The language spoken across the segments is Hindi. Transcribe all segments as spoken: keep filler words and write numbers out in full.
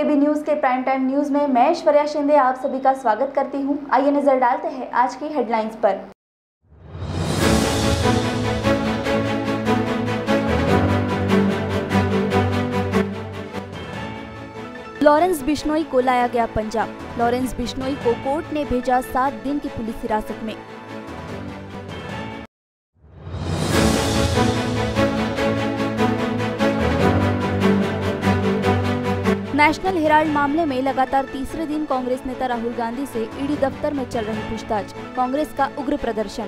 केबी न्यूज के प्राइम टाइम न्यूज में मैं ऐश्वर्या शिंदे आप सभी का स्वागत करती हूं। आइए नजर डालते हैं आज की हेडलाइंस पर। लॉरेंस बिश्नोई को लाया गया पंजाब। लॉरेंस बिश्नोई को कोर्ट ने भेजा सात दिन की पुलिस हिरासत में। नेशनल हेराल्ड मामले में लगातार तीसरे दिन कांग्रेस नेता राहुल गांधी से ईडी दफ्तर में चल रही पूछताछ। कांग्रेस का उग्र प्रदर्शन।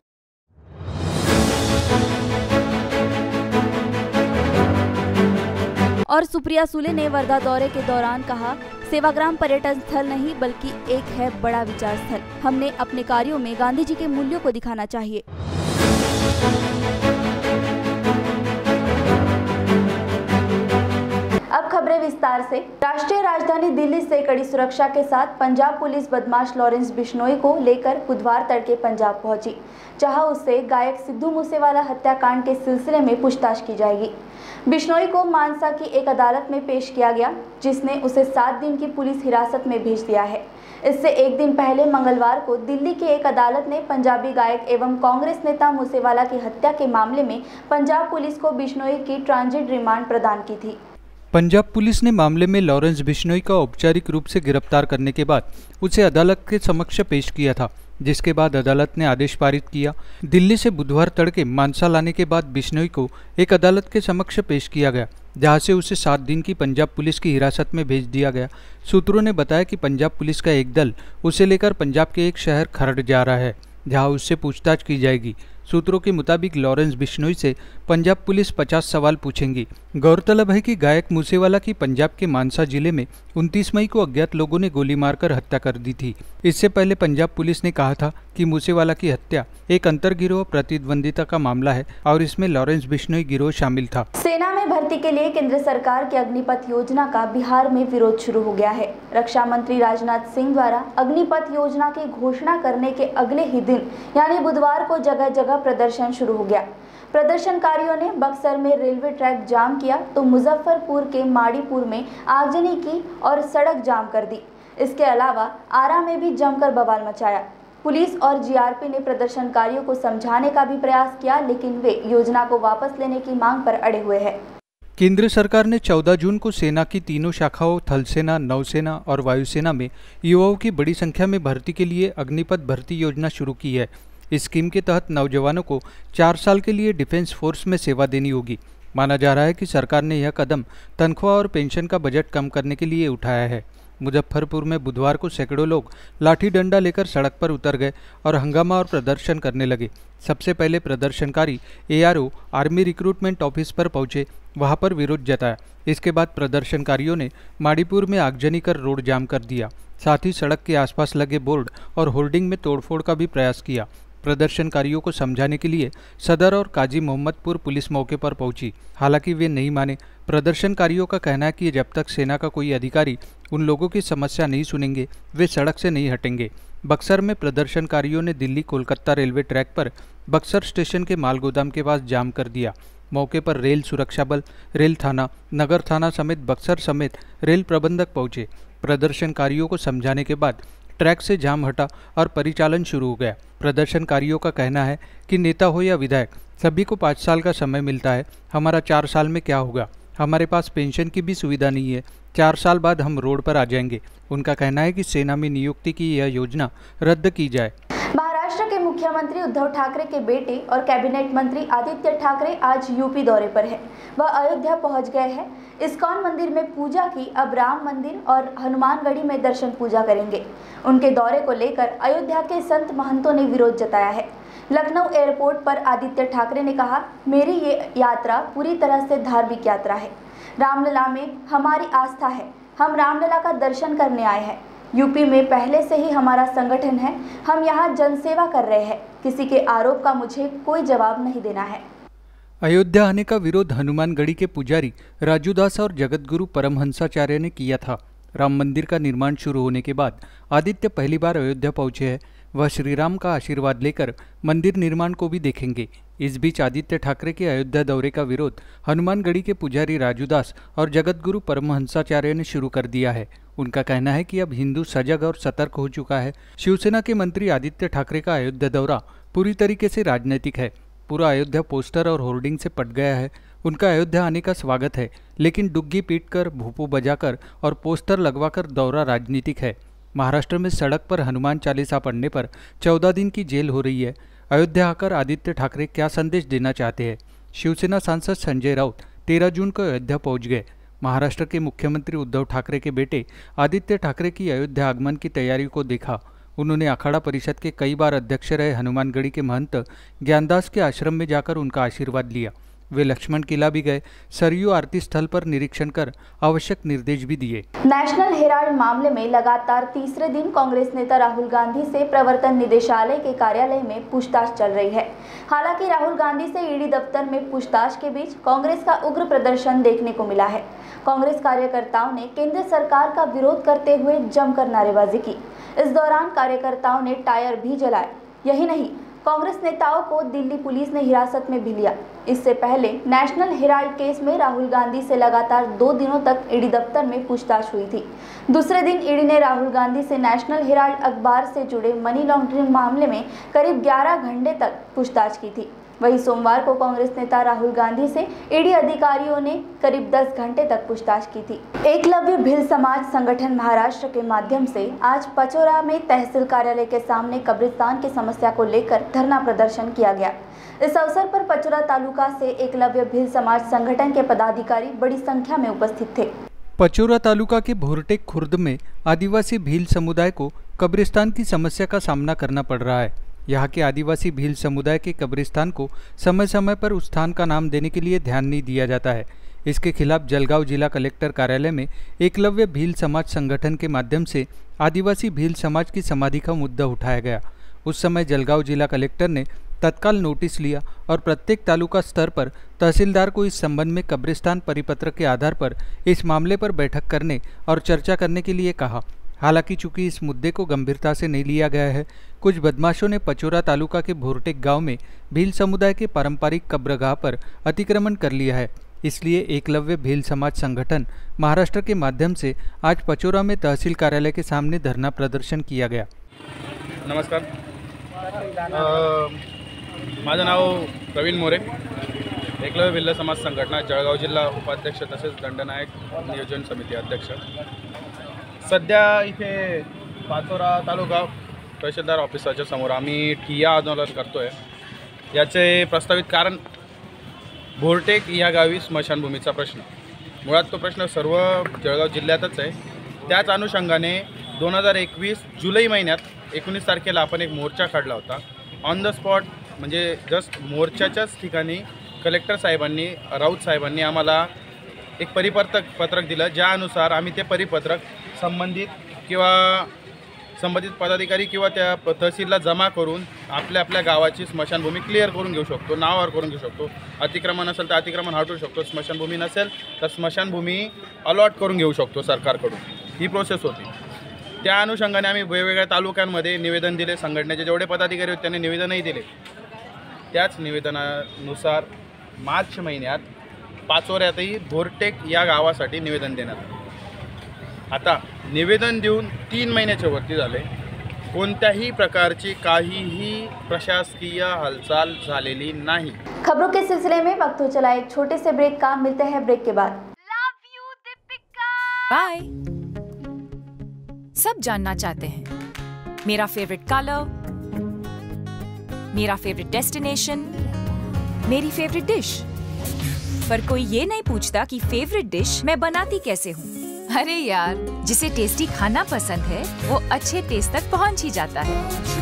और सुप्रिया सुले ने वर्धा दौरे के दौरान कहा, सेवाग्राम पर्यटन स्थल नहीं बल्कि एक है बड़ा विचार स्थल। हमने अपने कार्यों में गांधी जी के मूल्यों को दिखाना चाहिए। अब खबरें विस्तार से। राष्ट्रीय राजधानी दिल्ली से कड़ी सुरक्षा के साथ पंजाब पुलिस बदमाश लॉरेंस बिश्नोई को लेकर बुधवार तड़के पंजाब पहुंची, जहां उससे गायक सिद्धू मूसेवाला हत्याकांड के सिलसिले में पूछताछ की जाएगी। बिश्नोई को मानसा की एक अदालत में पेश किया गया, जिसने उसे सात दिन की पुलिस हिरासत में भेज दिया है। इससे एक दिन पहले मंगलवार को दिल्ली की एक अदालत ने पंजाबी गायक एवं कांग्रेस नेता मूसेवाला की हत्या के मामले में पंजाब पुलिस को बिश्नोई की ट्रांजिट रिमांड प्रदान की थी। पंजाब पुलिस ने मामले में लॉरेंस बिश्नोई का औपचारिक रूप से गिरफ्तार करने के बाद उसे अदालत के समक्ष पेश किया था, जिसके बाद अदालत ने आदेश पारित किया। दिल्ली से बुधवार तड़के मानसा लाने के बाद बिश्नोई को एक अदालत के समक्ष पेश किया गया, जहां से उसे सात दिन की पंजाब पुलिस की हिरासत में भेज दिया गया। सूत्रों ने बताया कि पंजाब पुलिस का एक दल उसे लेकर पंजाब के एक शहर खरड़ जा रहा है, जहां उससे पूछताछ की जाएगी। सूत्रों के मुताबिक लॉरेंस बिश्नोई से पंजाब पुलिस पचास सवाल पूछेंगी। गौरतलब है कि गायक मूसेवाला की पंजाब के मानसा जिले में उनतीस मई को अज्ञात लोगों ने गोली मारकर हत्या कर दी थी। इससे पहले पंजाब पुलिस ने कहा था कि मूसेवाला की हत्या एक अंतर्गिरोह प्रतिद्वंदिता का मामला है और इसमें लॉरेंस बिश्नोई गिरोह शामिल था। सेना में भर्ती के लिए केंद्र सरकार की अग्निपथ योजना का बिहार में विरोध शुरू हो गया है। रक्षा मंत्री राजनाथ सिंह द्वारा अग्निपथ योजना की घोषणा करने के अगले ही दिन यानी बुधवार को जगह जगह प्रदर्शन शुरू हो गया। प्रदर्शनकारियों ने बक्सर में रेलवे ट्रैक जाम किया तो मुजफ्फरपुर के माड़ीपुर में आगजनी की और सड़क जाम कर दी। इसके अलावा आरा में भी जमकर बवाल मचाया। पुलिस और जीआरपी ने प्रदर्शनकारियों को समझाने का भी प्रयास किया, लेकिन वे योजना को वापस लेने की मांग पर अड़े हुए हैं। केंद्र सरकार ने चौदह जून को सेना की तीनों शाखाओं थल सेना, नौसेना और वायुसेना में युवाओं की बड़ी संख्या में भर्ती के लिए अग्निपथ भर्ती योजना शुरू की है। इस स्कीम के तहत नौजवानों को चार साल के लिए डिफेंस फोर्स में सेवा देनी होगी। माना जा रहा है कि सरकार ने यह कदम तनख्वाह और पेंशन का बजट कम करने के लिए उठाया है। मुजफ्फरपुर में बुधवार को सैकड़ों लोग लाठी डंडा लेकर सड़क पर उतर गए और हंगामा और प्रदर्शन करने लगे। सबसे पहले प्रदर्शनकारी एआरओ आर्मी रिक्रूटमेंट ऑफिस पर पहुंचे, वहां पर विरोध जताया। इसके बाद प्रदर्शनकारियों ने माड़ीपुर में आगजनी कर रोड जाम कर दिया। साथ ही सड़क के आसपास लगे बोर्ड और होर्डिंग में तोड़फोड़ का भी प्रयास किया। प्रदर्शनकारियों को समझाने के लिए सदर और काजी मोहम्मदपुर पुलिस मौके पर पहुंची, हालांकि वे नहीं माने। प्रदर्शनकारियों का कहना है कि जब तक सेना का कोई अधिकारी उन लोगों की समस्या नहीं सुनेंगे, वे सड़क से नहीं हटेंगे। बक्सर में प्रदर्शनकारियों ने दिल्ली कोलकाता रेलवे ट्रैक पर बक्सर स्टेशन के माल गोदाम के पास जाम कर दिया। मौके पर रेल सुरक्षा बल, रेल थाना, नगर थाना समेत बक्सर समेत रेल प्रबंधक पहुंचे। प्रदर्शनकारियों को समझाने के बाद ट्रैक से जाम हटा और परिचालन शुरू हो गया। प्रदर्शनकारियों का कहना है कि नेता हो या विधायक, सभी को पाँच साल का समय मिलता है। हमारा चार साल में क्या होगा? हमारे पास पेंशन की भी सुविधा नहीं है। चार साल बाद हम रोड पर आ जाएंगे। उनका कहना है कि सेना में नियुक्ति की यह योजना रद्द की जाए। महाराष्ट्र के मुख्यमंत्री उद्धव ठाकरे के बेटे और कैबिनेट मंत्री आदित्य ठाकरे आज यूपी दौरे पर है। वह अयोध्या पहुंच गए हैं। इस्कॉन मंदिर में पूजा की, अब राम मंदिर और हनुमानगढ़ी में दर्शन पूजा करेंगे। उनके दौरे को लेकर अयोध्या के संत महंतों ने विरोध जताया है। लखनऊ एयरपोर्ट पर आदित्य ठाकरे ने कहा, मेरी ये यात्रा पूरी तरह से धार्मिक यात्रा है। रामलला में हमारी आस्था है। हम रामलला का दर्शन करने आए हैं। यूपी में पहले से ही हमारा संगठन है। हम यहाँ जनसेवा कर रहे हैं। किसी के आरोप का मुझे कोई जवाब नहीं देना है। अयोध्या आने का विरोध हनुमानगढ़ी के पुजारी राजूदास और जगतगुरु परमहंसाचार्य ने किया था। राम मंदिर का निर्माण शुरू होने के बाद आदित्य पहली बार अयोध्या पहुंचे हैं। वह श्रीराम का आशीर्वाद लेकर मंदिर निर्माण को भी देखेंगे। इस बीच आदित्य ठाकरे के अयोध्या दौरे का विरोध हनुमानगढ़ी के पुजारी राजूदास और जगतगुरु परमहंसाचार्य ने शुरू कर दिया है। उनका कहना है कि अब हिंदू सजग और सतर्क हो चुका है। शिवसेना के मंत्री आदित्य ठाकरे का अयोध्या दौरा पूरी तरीके से राजनीतिक है। पूरा अयोध्या पोस्टर और होर्डिंग से पट गया है। उनका अयोध्या आने का स्वागत है, लेकिन डुग्गी पीटकर, भूपू बजाकर और पोस्टर लगवाकर दौरा राजनीतिक है। महाराष्ट्र में सड़क पर हनुमान चालीसा पढ़ने पर चौदह दिन की जेल हो रही है। अयोध्या आकर आदित्य ठाकरे क्या संदेश देना चाहते हैं? शिवसेना सांसद संजय राउत तेरह जून को अयोध्या पहुंच गए। महाराष्ट्र के मुख्यमंत्री उद्धव ठाकरे के बेटे आदित्य ठाकरे की अयोध्या आगमन की तैयारी को देखा। उन्होंने अखाड़ा परिषद के कई बार अध्यक्ष रहे हनुमानगढ़ी के महंत ज्ञानदास के आश्रम में जाकर उनका आशीर्वाद लिया। वे लक्ष्मण किला भी गए। सरयू आरती स्थल पर निरीक्षण कर आवश्यक निर्देश भी दिए। नेशनल हेराल्ड मामले में लगातार तीसरे दिन कांग्रेस नेता राहुल गांधी से प्रवर्तन निदेशालय के कार्यालय में पूछताछ चल रही है। हालांकि राहुल गांधी से ईडी दफ्तर में पूछताछ के बीच कांग्रेस का उग्र प्रदर्शन देखने को मिला है। कांग्रेस कार्यकर्ताओं ने केंद्र सरकार का विरोध करते हुए जमकर नारेबाजी की। इस दौरान कार्यकर्ताओं ने टायर भी जलाए। यही नहीं, कांग्रेस नेताओं को दिल्ली पुलिस ने हिरासत में भी लिया। इससे पहले नेशनल हेराल्ड केस में राहुल गांधी से लगातार दो दिनों तक ईडी दफ्तर में पूछताछ हुई थी। दूसरे दिन ईडी ने राहुल गांधी से नेशनल हेराल्ड अखबार से जुड़े मनी लॉन्ड्रिंग मामले में करीब ग्यारह घंटे तक पूछताछ की थी। वहीं सोमवार को कांग्रेस नेता राहुल गांधी से ईडी अधिकारियों ने करीब दस घंटे तक पूछताछ की थी। एकलव्य भिल समाज संगठन महाराष्ट्र के माध्यम से आज पचोरा में तहसील कार्यालय के सामने कब्रिस्तान की समस्या को लेकर धरना प्रदर्शन किया गया। इस अवसर पर पचोरा तालुका से एकलव्य भिल समाज संगठन के पदाधिकारी बड़ी संख्या में उपस्थित थे। पचोरा तालुका के भोरटेक खुर्द में आदिवासी भील समुदाय को कब्रिस्तान की समस्या का सामना करना पड़ रहा है। यहाँ के आदिवासी भील समुदाय के कब्रिस्तान को समय समय पर उस स्थान का नाम देने के लिए ध्यान नहीं दिया जाता है। इसके खिलाफ जलगांव जिला कलेक्टर कार्यालय में एकलव्य भील समाज संगठन के माध्यम से आदिवासी भील समाज की समाधि का मुद्दा उठाया गया। उस समय जलगांव जिला कलेक्टर ने तत्काल नोटिस लिया और प्रत्येक तालुका स्तर पर तहसीलदार को इस संबंध में कब्रिस्तान परिपत्र के आधार पर इस मामले पर बैठक करने और चर्चा करने के लिए कहा। हालांकि चूंकि इस मुद्दे को गंभीरता से नहीं लिया गया है, कुछ बदमाशों ने पचोरा तालुका के भोरटेक गांव में भील समुदाय के पारंपरिक कब्रगाह पर अतिक्रमण कर लिया है। इसलिए एकलव्य भील समाज संगठन महाराष्ट्र के माध्यम से आज पचोरा में तहसील कार्यालय के सामने धरना प्रदर्शन किया गया। नमस्कार, माझं नाव प्रवीण मोरे, एकलव्य भिल्ल समाज संघटना जळगाव जिल्हा उपाध्यक्ष तसेच दंडनायक नियोजन समिती अध्यक्ष। सध्या इथे पाचोरा तालुका तहसीलदार ऑफिसाच्या समोर आम्ही ठिय्या आंदोलन करतोय। याचे प्रस्तावित कारण भोरटेक या गावी स्मशानभूमीचा प्रश्न। मुळात तो प्रश्न सर्व जळगाव जिल्ह्यातच आहे। त्याच अनुषंगाने दोन हजार एकवीस जुलै महिन्यात एकोणीस तारखेला आपण एक मोर्चा काढला होता। ऑन द स्पॉट म्हणजे जस्ट मोर्चाच्याच ठिकाणी कलेक्टर साहेबांनी, राऊत साहेबांनी आम्हाला एक परिपत्रक पत्रक दिलं, ज्यानुसार आम्ही ते परिपत्रक संबंधित किंवा संबंधित पदाधिकारी किंवा त्या तहसीलला जमा करून आपल्या आपल्या गावाची स्मशानभूमी क्लिअर करून घेऊ शकतो, नावावर करून घेऊ शकतो। अतिक्रमण असेल तर अतिक्रमण हटवू शकतो, स्मशानभूमी नसेल तर स्मशानभूमी अलॉट करून घेऊ शकतो सरकारकडून। ही प्रोसेस होती। त्या अनुषंगाने आम्ही वेगवेगळ्या तालुक्यांमध्ये निवेदन दिले। संघटनेचे जेवढे पदाधिकारी होते त्यांनी निवेदनही दिले। त्याच निवेदनानुसार मार्च महिन्यात पाचोऱ्यातही भोरटेक या गावासाठी निवेदन देण्यात आले। आता निवेदन देऊन तीन महिन्याच्या वरती झाले, कोणत्याही प्रकारची काहीही प्रशासकीय हालचाल झालेली नाही। खबरों के सिलसिले में वक्त हो चला एक छोटे से ब्रेक का। मिलते हैं ब्रेक के बाद। Love you Deepika. बाय। सब जानना चाहते हैं मेरा फेवरेट कलर, मेरा फेवरेट डेस्टिनेशन, मेरी फेवरेट डिश, पर कोई ये नहीं पूछता कि फेवरेट डिश मैं बनाती कैसे हूँ। अरे यार, जिसे टेस्टी खाना पसंद है वो अच्छे टेस्ट तक पहुँच ही जाता है।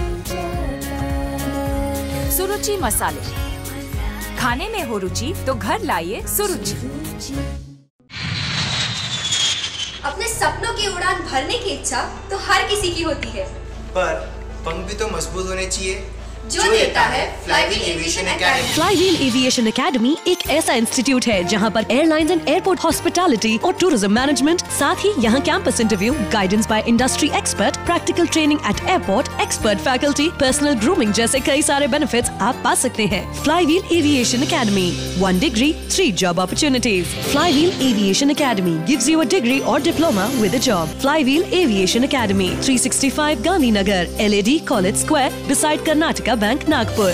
सुरुचि मसाले, खाने में हो रुचि तो घर लाइए सुरुचि। अपने सपनों की उड़ान भरने की इच्छा तो हर किसी की होती है, पर पंख भी तो मजबूत होने चाहिए। जो देता है Flywheel Aviation Academy. Flywheel Aviation Academy एक ऐसा इंस्टीट्यूट है जहां पर एयरलाइंस एंड एयरपोर्ट हॉस्पिटैलिटी और टूरिज्म मैनेजमेंट, साथ ही यहां campus interview, guidance by industry expert, practical training at airport, expert faculty, personal grooming जैसे कई सारे बेनिफिट्स आप पा सकते हैं। Flywheel Aviation Academy, one degree three job opportunities. Flywheel Aviation Academy gives you a degree और diploma with a job. Flywheel Aviation academy, three sixty five Gandhinagar, L A D college square, beside Karnataka bank, Nagpur.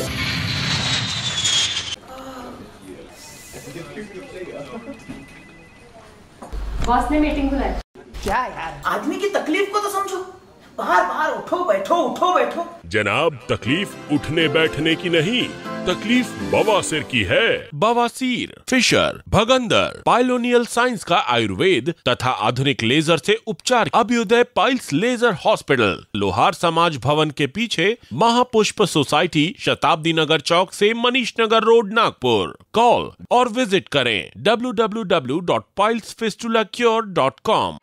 Boss ने मीटिंग बुलाई। क्या यार, आदमी की तकलीफ को तो समझो। बाहर बाहर उठो बैठो उठो बैठो। जनाब, तकलीफ उठने बैठने की नहीं, तकलीफ बवासीर की है। बवासीर, फिशर, भगंदर, पाइलोनियल साइंस का आयुर्वेद तथा आधुनिक लेजर से उपचार। अभ्युदय पाइल्स लेजर हॉस्पिटल, लोहार समाज भवन के पीछे, महापुष्प सोसाइटी, शताब्दी नगर चौक से मनीष नगर रोड, नागपुर। कॉल और विजिट करें W W W dot piles fistula cure dot com.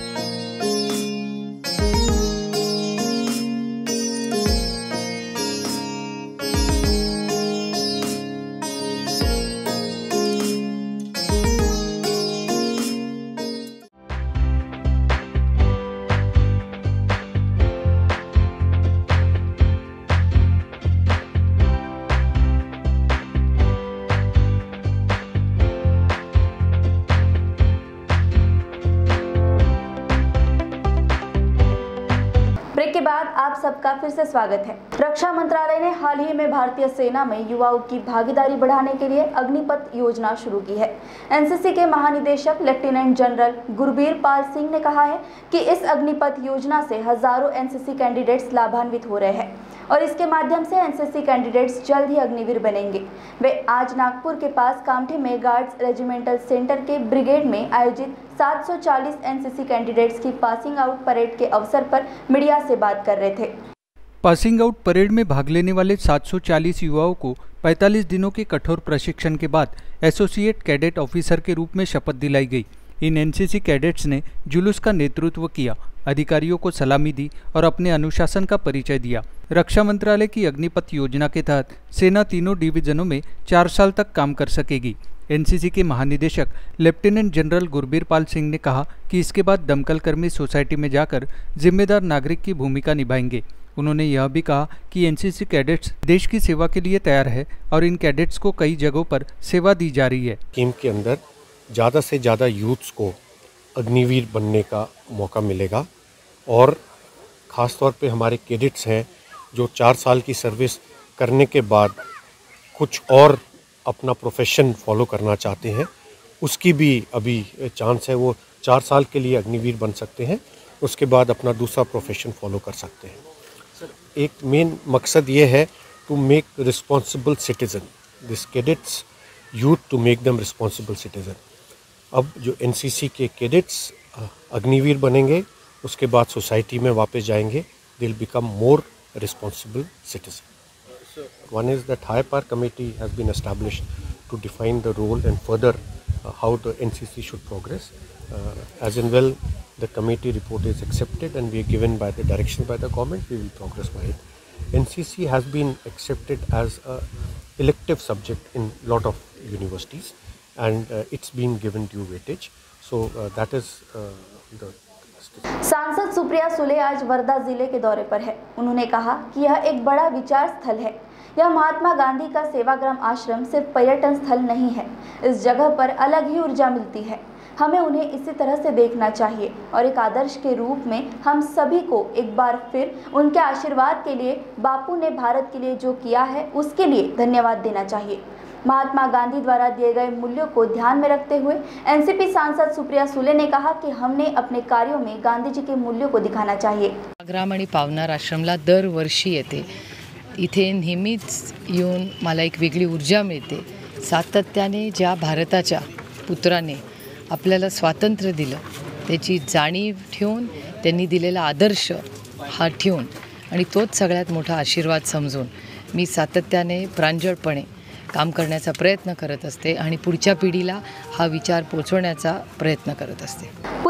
Break के बाद आप सबका फिर से स्वागत है। रक्षा मंत्रालय ने हाल ही में भारतीय सेना में युवाओं की भागीदारी बढ़ाने के लिए अग्निपथ योजना शुरू की है। एन सी सी के महानिदेशक लेफ्टिनेंट जनरल गुरबीर पाल सिंह ने कहा है कि इस अग्निपथ योजना से हजारों एन सी सी कैंडिडेट्स लाभान्वित हो रहे हैं और इसके माध्यम से एन सी सी कैंडिडेट्स जल्द ही अग्निवीर बनेंगे। वे आज नागपुर के पास कामठी में गार्ड्स रेजिमेंटल सेंटर के ब्रिगेड में आयोजित सात सौ चालीस एन सी सी कैंडिडेट्स की पासिंग आउट परेड के अवसर पर मीडिया से बात कर रहे थे। पासिंग आउट परेड में भाग लेने वाले सात सौ चालीस युवाओं को पैंतालीस दिनों के कठोर प्रशिक्षण के बाद एसोसिएट कैडेट ऑफिसर के रूप में शपथ दिलाई गई। In an C C cadets ने जुलूस का नेतृत्व किया, अधिकारियों को सलामी दी और अपने अनुशासन का परिचय दिया। रक्षा मंत्रालय की अग्निपथ योजना के तहत सेना तीनों डिवीजनों में चार साल तक काम कर सकेगी। एन सी सी के महानिदेशक लेफ्टिनेंट जनरल गुरबीर पाल सिंह ने कहा कि इसके बाद दमकल कर्मी सोसाइटी में जाकर जिम्मेदार नागरिक की भूमिका निभाएंगे। उन्होंने यह भी कहा कि एन सी सी कैडेट्स देश की सेवा के लिए तैयार है और इन कैडेट्स को कई जगहों पर सेवा दी जा रही है। स्कीम के अंदर ज़्यादा से ज़्यादा यूथ्स को अग्निवीर बनने का मौका मिलेगा और ख़ास तौर पे हमारे कैडेट्स हैं जो चार साल की सर्विस करने के बाद कुछ और अपना प्रोफेशन फॉलो करना चाहते हैं, उसकी भी अभी चांस है। वो चार साल के लिए अग्निवीर बन सकते हैं, उसके बाद अपना दूसरा प्रोफेशन फॉलो कर सकते हैं। एक मेन मकसद ये है to make responsible citizen, this cadets youth to make them responsible citizen. अब जो एन सी सी के कैडेट्स अग्निवीर बनेंगे, उसके बाद सोसाइटी में वापस जाएंगे, they will become more responsible citizen. One is that high power committee has been established to define the role and further uh, how the N C C should progress. Uh, as in well, the committee report is accepted and we are given by the direction by the government, we will progress by it. N C C has been accepted as a elective subject in lot of universities and uh, it's been given due weightage. So uh, that is uh, the सांसद सुप्रिया सुले आज वर्धा जिले के दौरे पर है। उन्होंने कहा कि यह एक बड़ा विचार स्थल है। यह महात्मा गांधी का सेवाग्राम आश्रम सिर्फ पर्यटन स्थल नहीं है, इस जगह पर अलग ही ऊर्जा मिलती है। हमें उन्हें इसी तरह से देखना चाहिए और एक आदर्श के रूप में हम सभी को एक बार फिर उनके आशीर्वाद के लिए, बापू ने भारत के लिए जो किया है उसके लिए धन्यवाद देना चाहिए। महात्मा गांधी द्वारा दिए गए मूल्यों को ध्यान में रखते हुए एन सी पी सांसद सुप्रिया सुले ने कहा कि हमने अपने कार्यों में गांधी जी के मूल्यों को दिखाना चाहिए। सेवाग्राम आणि पावनार आश्रमला दरवर्षी येते, इथे नेहमीच येऊन मला एक वेगळी ऊर्जा मिळते। सातत्याने ज्या भारताच्या पुत्राने आपल्याला स्वातंत्र्य दिलं त्याची जाणीव ठेवून, त्यांनी दिलेला आदर्श हा ठेवून आणि तोच सगळ्यात मोठा आशीर्वाद समजून मी सातत्याने प्रांजळपणे काम करण्याचा प्रयत्न करत असते आणि पुढच्या पिढीला हा विचार पोहोचवण्याचा प्रयत्न करत असते। पूरे राज्य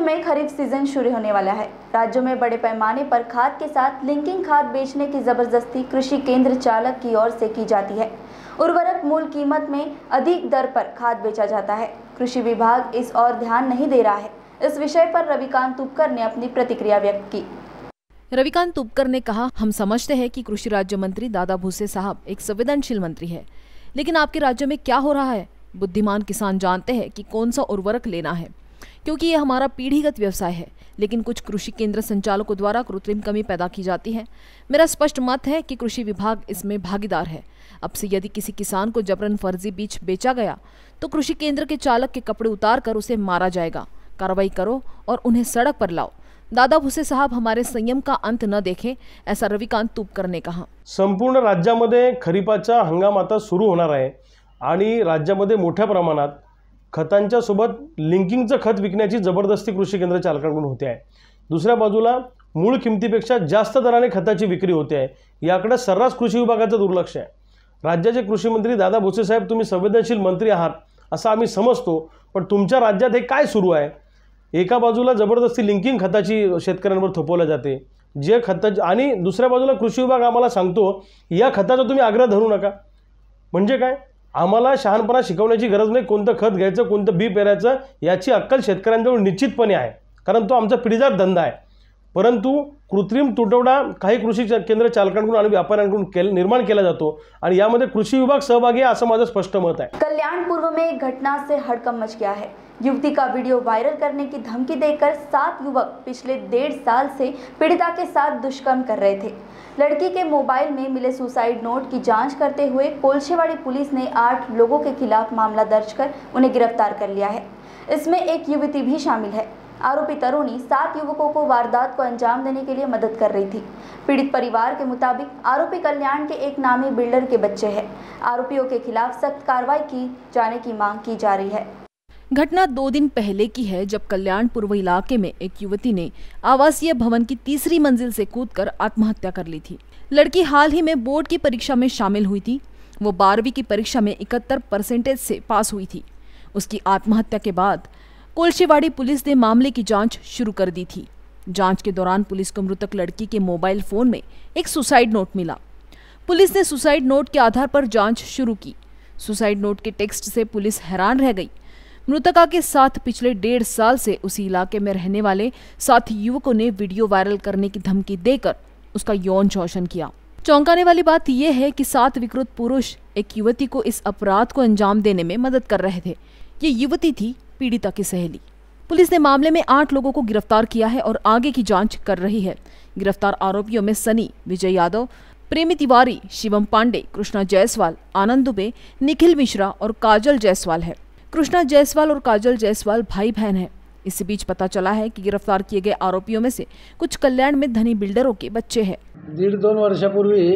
में खरीफ सीजन शुरू होने वाला है। राज्यों में बड़े पैमाने पर खाद के साथ लिंकिंग खाद बेचने की जबरदस्ती कृषि केंद्र चालक की ओर से की जाती है। उर्वरक मूल कीमत में अधिक दर पर खाद बेचा जाता है। कृषि विभाग इस ओर ध्यान नहीं दे रहा है। इस विषय पर रविकांत तुपकर ने अपनी प्रतिक्रिया व्यक्त की। रविकांत तुपकर ने कहा, हम समझते हैं कि कृषि राज्य मंत्री दादा भूसे साहब एक संवेदनशील मंत्री है, लेकिन आपके राज्य में क्या हो रहा है? बुद्धिमान किसान जानते हैं कि कौन सा उर्वरक लेना है, क्योंकि ये हमारा पीढ़ीगत व्यवसाय है। लेकिन कुछ कृषि केंद्र संचालकों द्वारा कृत्रिम कमी पैदा की जाती है। मेरा स्पष्ट मत है कि कृषि विभाग इसमें भागीदार है। अब से यदि किसी किसान को जबरन फर्जी बीज बेचा गया तो कृषि केंद्र के चालक के कपड़े उतार कर उसे मारा जाएगा। कार्रवाई करो और उन्हें सड़क पर लाओ। दादा भुसे साहब हमारे संयम का अंत न देखें, ऐसा रविकांत तुपकर ने कहा। संपूर्ण राज्यामध्ये खरीपाचा हंगाम आता सुरू होणार आहे आणि राज्यामध्ये मोठ्या प्रमाणात खतांच्या सोबत लिंकिंगचं खत विकण्याची जबरदस्ती कृषी केंद्र चालकांकडून होते आहे। दुसऱ्या बाजूला मूळ किमतीपेक्षा जास्त दराने खताची विक्री होते आहे। याकडे सर्रास कृषी विभागाचं दुर्लक्ष आहे। राज्याचे कृषी मंत्री दादा भुसे साहेब, तुम्ही संवेदनशील मंत्री आहात असं आम्ही समजतो, पण तुमच्या राज्यात हे काय सुरू आहे? एका बाजूला जबरदस्ती लिंकिंग खताची शेतकऱ्यांवर थोपवल्या जाते, जे खत, आणि दुसऱ्या बाजूला कृषी विभाग आम्हाला सांगतो या खताचा तुम्ही आग्रह धरू नका। म्हणजे काय? आम्हाला शहाणपणा शिकवण्याची गरज नाही। कोणतं खत घ्यायचं, कोणतं बी पेरायचं याची अक्कल शेतकऱ्यांजवळ निश्चितपणे आहे, कारण तो आमचा पिढीजात धंदा आहे। परंतु कृत्रिम तुटवडा काही कृषी केंद्र चालकांकडून आणि व्यापाऱ्यांकडून निर्माण केला जातो आणि यामध्ये कृषि विभाग सहभागी आहे असं माझं स्पष्ट मत आहे। कल्याण पूर्व में एक घटना से हड़कंप मच गया है। युवती का वीडियो वायरल करने की धमकी देकर सात युवक पिछले डेढ़ साल से पीड़िता के साथ दुष्कर्म कर रहे थे। लड़की के मोबाइल में मिले सुसाइड नोट की जांच करते हुए कोलशेवाड़ी पुलिस ने आठ लोगों के खिलाफ मामला दर्ज कर उन्हें गिरफ्तार कर लिया है। इसमें एक युवती भी शामिल है। आरोपी तरुणी सात युवकों को वारदात को अंजाम देने के लिए मदद कर रही थी। पीड़ित परिवार के मुताबिक आरोपी कल्याण के एक नामी बिल्डर के बच्चे हैं। आरोपियों के खिलाफ सख्त कार्रवाई की जाने की मांग की जा रही है। घटना दो दिन पहले की है, जब कल्याण पूर्व इलाके में एक युवती ने आवासीय भवन की तीसरी मंजिल से कूदकर आत्महत्या कर ली थी। लड़की हाल ही में बोर्ड की परीक्षा में शामिल हुई थी। वो बारहवीं की परीक्षा में इकहत्तर परसेंटेज से पास हुई थी। उसकी आत्महत्या के बाद कोलशेवाड़ी पुलिस ने मामले की जांच शुरू कर दी थी। जांच के दौरान पुलिस को मृतक लड़की के मोबाइल फोन में एक सुसाइड नोट मिला। पुलिस ने सुसाइड नोट के आधार पर जांच शुरू की। सुसाइड नोट के टेक्स्ट से पुलिस हैरान रह गई। मृतका के साथ पिछले डेढ़ साल से उसी इलाके में रहने वाले साथी युवकों ने वीडियो वायरल करने की धमकी देकर उसका यौन शोषण किया। चौंकाने वाली बात यह है कि सात विकृत पुरुष एक युवती को इस अपराध को अंजाम देने में मदद कर रहे थे। ये युवती थी पीड़िता की सहेली। पुलिस ने मामले में आठ लोगों को गिरफ्तार किया है और आगे की जांच कर रही है। गिरफ्तार आरोपियों में सनी, विजय यादव, प्रेमी तिवारी, शिवम पांडे, कृष्णा जायसवाल, आनंद दुबे, निखिल मिश्रा और काजल जायसवाल है। कृष्णा जायसवाल और काजल जायसवाल भाई बहन हैं। इसी बीच पता चला है कि गिरफ्तार किए गए आरोपियों में से कुछ कल्याण में धनी बिल्डरों के बच्चे हैं। दीड दोन वर्षापूर्वी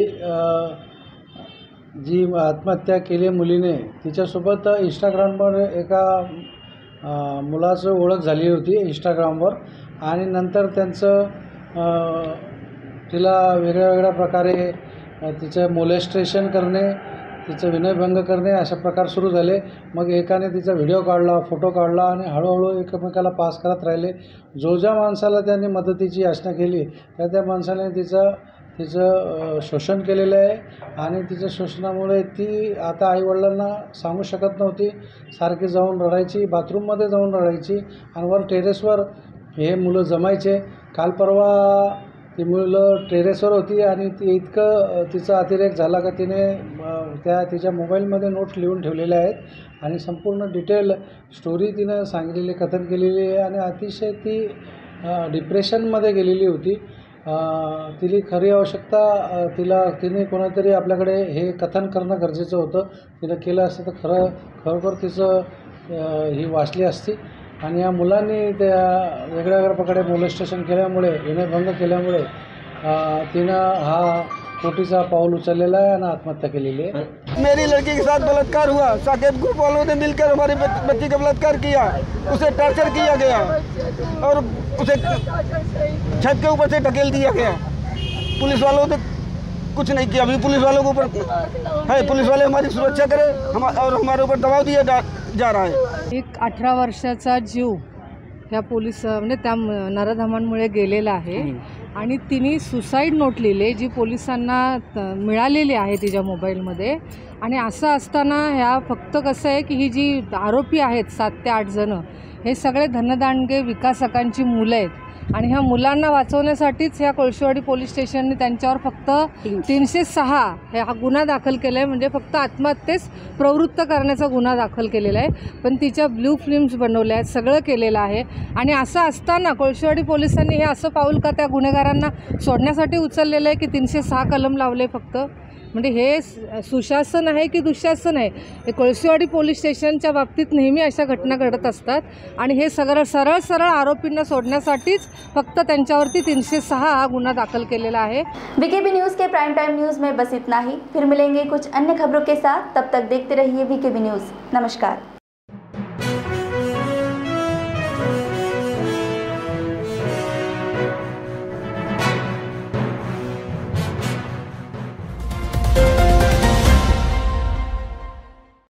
जी आत्महत्या केली मुलीने, तिच्यासोबत इंस्टाग्रामवर एका मुलाचं ओळख झाली होती इंस्टाग्रामवर, आणि नंतर त्यांचं तिला वेगळ्या वेगळ्या प्रकारे तिचं मोलेस्टेशन करणे, तिचं विनयभंग करणे अशा प्रकार सुरू झाले। मग एकाने तिचा व्हिडिओ काढला, फोटो काढला आणि हळूहळू एकमेकाला पास करत राहिले। जो ज्या माणसाला त्यांनी मदतीची याचना केली त्या त्या माणसाने तिचं तिचं शोषण केलेलं आहे आणि तिच्या शोषणामुळे ती आता आईवडिलांना सांगू शकत नव्हती। सारखी जाऊन रडायची, बाथरूममध्ये जाऊन रडायची आणि वर टेरेसवर हे मुलं जमायचे। काल परवा ती मुलं टेरेसवर होती आणि ती इतकं तिचा अतिरेक झाला का तिने त्या तिच्या मोबाईलमध्ये नोट्स लिहून ठेवलेले आहेत आणि संपूर्ण डिटेल स्टोरी तिनं सांगितलेली, कथन केलेली आहे आणि अतिशय ती डिप्रेशनमध्ये गेलेली होती। तिला खरी आवश्यकता तिला तिने कोणातरी आपल्याकडे हे कथन करणं गरजेचं होतं। तिनं केलं असतं तर खरं खरोखर तिचं ही वाचली असती। आणि या मुलांनी त्या वेगळ्या वेगळ्या प्रकारे मोलेस्टेशन केल्यामुळे, विनयभंग केल्यामुळे तिनं हा कोटीचा पाऊल उचललेला है और आत्महत्या केलेली है। मेरी लड़की के साथ बलात्कार हुआ। साकेत ग्रुप वालों ने मिलकर हमारी बच्ची का बलात्कार किया, उसे टॉर्चर किया गया और उसे छत के ऊपर से ढकेल दिया गया। पुलिस वालों ने कुछ नहीं किया। अभी पुलिस वालों के ऊपर है, पुलिस वाले हमारी सुरक्षा करें हम और हमारे ऊपर दबाव दिया जा, जा रहा है। एक अठरा वर्षाचा जीव ह्या पोलीस म्हणजे त्या नराधमांमुळे गेलेला आहे आणि तिने सुसाईड नोट लिहिली जी पोलिसांना मिळालेली आहे तिच्या मोबाईलमध्ये. आणि असं असताना ह्या फक्त कसं आहे की ही जी आरोपी आहेत सात ते आठ जणं हे सगळे धनदांडगे विकासकांची मुलं आहेत आणि ह्या मुलांना वाचवण्यासाठीच ह्या कोळशेवाडी पोलीस स्टेशनने त्यांच्यावर फक्त तीनशे सहा हे हा गुन्हा दाखल केला आहे. म्हणजे फक्त आत्महत्येस प्रवृत्त करण्याचा गुन्हा दाखल केलेला आहे. पण तिच्या ब्ल्यू फिल्म्स बनवल्या आहेत, सगळं केलेलं आहे. आणि असं असताना कोळशेवाडी पोलिसांनी हे असं पाऊल का त्या गुन्हेगारांना सोडण्यासाठी उचललेलं आहे की तीनशे सहा कलम लावले फक्त. म्हणजे हे सुशासन आहे की दुःशासन आहे हे कोळशेवाडी पोलीस स्टेशनच्या बाबतीत नेहमी अशा घटना घडत असतात. आणि हे सगळं सरळ सरळ आरोपींना सोडण्यासाठीच फक्त त्यांच्यावरती तीनशे सहा हा गुन्हा दाखल केलेला आहे. वीकेबी न्यूज़ के प्राइम टाइम न्यूज़ में बस इतना ही. फिर मिलेंगे कुछ अन्य खबरों के साथ. तब तक देखते रहिए वीकेबी न्यूज़. नमस्कार.